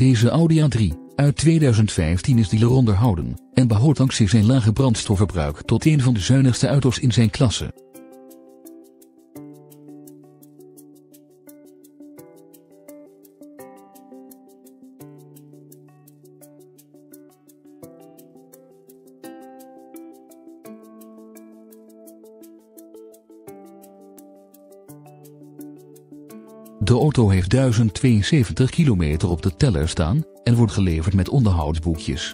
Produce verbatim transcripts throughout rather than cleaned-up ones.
Deze Audi A drie uit tweeduizend vijftien is dealer onderhouden en behoort dankzij zijn lage brandstofverbruik tot een van de zuinigste auto's in zijn klasse. De auto heeft duizend tweeënzeventig kilometer op de teller staan en wordt geleverd met onderhoudsboekjes.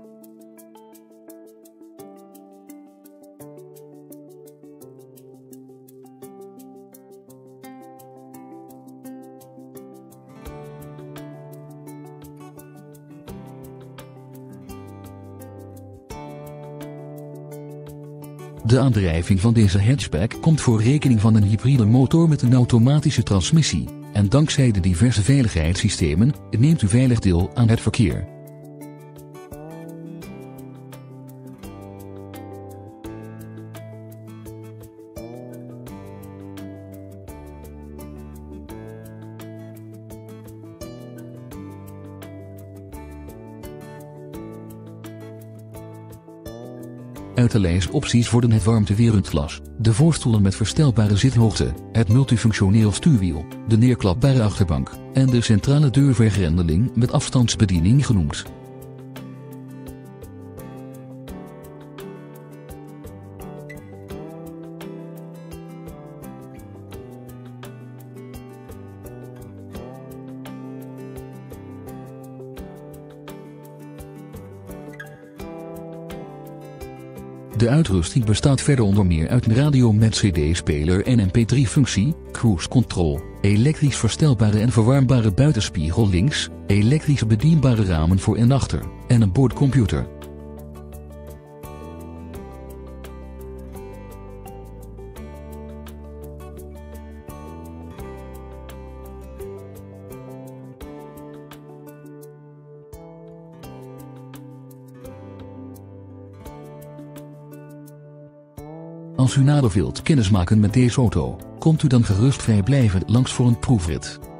De aandrijving van deze hatchback komt voor rekening van een hybride motor met een automatische transmissie, en dankzij de diverse veiligheidssystemen neemt u veilig deel aan het verkeer. Uit de lijst opties worden het warmteweerundglas, de voorstoelen met verstelbare zithoogte, het multifunctioneel stuurwiel, de neerklapbare achterbank en de centrale deurvergrendeling met afstandsbediening genoemd. De uitrusting bestaat verder onder meer uit een radio met cd-speler en M P drie functie, cruise control, elektrisch verstelbare en verwarmbare buitenspiegel links, elektrische bedienbare ramen voor en achter, en een boordcomputer. Als u nader wilt kennismaken met deze auto, komt u dan gerust vrijblijvend langs voor een proefrit.